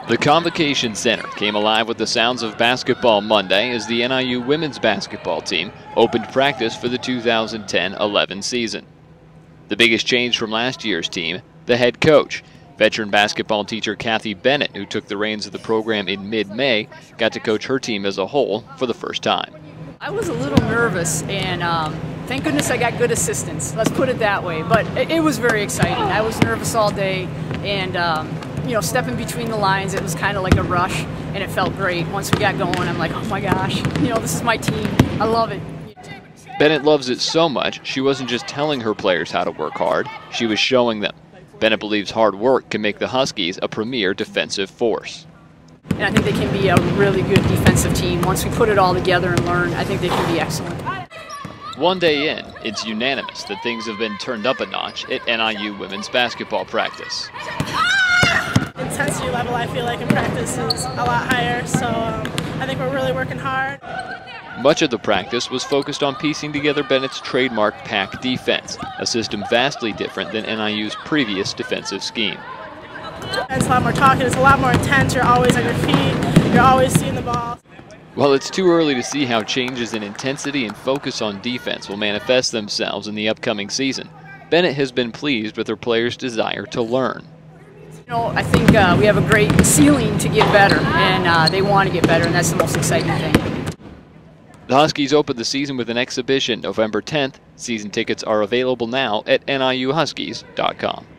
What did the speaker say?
The Convocation Center came alive with the sounds of Basketball Monday as the NIU women's basketball team opened practice for the 2010-11 season. The biggest change from last year's team, the head coach. Veteran basketball teacher Kathy Bennett, who took the reins of the program in mid-May, got to coach her team as a whole for the first time. I was a little nervous, and thank goodness I got good assistance. Let's put it that way. But it was very exciting. I was nervous all day, and you know, stepping between the lines, it was kind of like a rush, and it felt great. Once we got going, I'm like, oh my gosh, you know, this is my team. I love it. Bennett loves it so much, she wasn't just telling her players how to work hard, she was showing them. Bennett believes hard work can make the Huskies a premier defensive force. And I think they can be a really good defensive team. Once we put it all together and learn, I think they can be excellent. One day in, it's unanimous that things have been turned up a notch at NIU women's basketball practice. Intensity level, I feel like, in practice is a lot higher, so I think we're really working hard. Much of the practice was focused on piecing together Bennett's trademark pack defense, a system vastly different than NIU's previous defensive scheme. It's a lot more talking, it's a lot more intense, you're always on your feet, you're always seeing the ball. While it's too early to see how changes in intensity and focus on defense will manifest themselves in the upcoming season, Bennett has been pleased with her players' desire to learn. You know, I think we have a great ceiling to get better, and they want to get better, and that's the most exciting thing. The Huskies opened the season with an exhibition November 10th. Season tickets are available now at NIUHuskies.com.